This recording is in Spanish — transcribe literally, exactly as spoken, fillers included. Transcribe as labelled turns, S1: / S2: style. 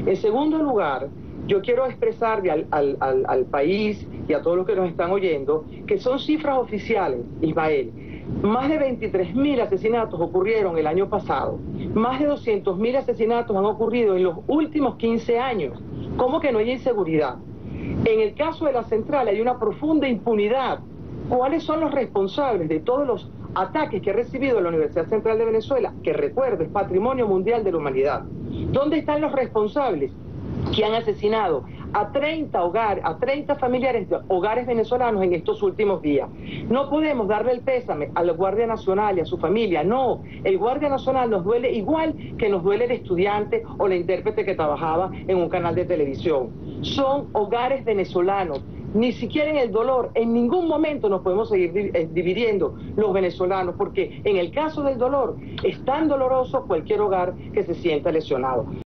S1: En segundo lugar, yo quiero expresarle al, al, al, al país y a todos los que nos están oyendo que son cifras oficiales, Ismael. Más de veintitrés mil asesinatos ocurrieron el año pasado. Más de doscientos mil asesinatos han ocurrido en los últimos quince años. ¿Cómo que no hay inseguridad? En el caso de la central hay una profunda impunidad. ¿Cuáles son los responsables de todos los ataques que ha recibido la Universidad Central de Venezuela? Que recuerdo, es Patrimonio Mundial de la Humanidad. ¿Dónde están los responsables que han asesinado a treinta hogares, a treinta familiares de hogares venezolanos en estos últimos días? No podemos darle el pésame al Guardia Nacional y a su familia, no. El Guardia Nacional nos duele igual que nos duele el estudiante o la intérprete que trabajaba en un canal de televisión. Son hogares venezolanos. Ni siquiera en el dolor, en ningún momento nos podemos seguir dividiendo los venezolanos, porque en el caso del dolor es tan doloroso cualquier hogar que se sienta lesionado.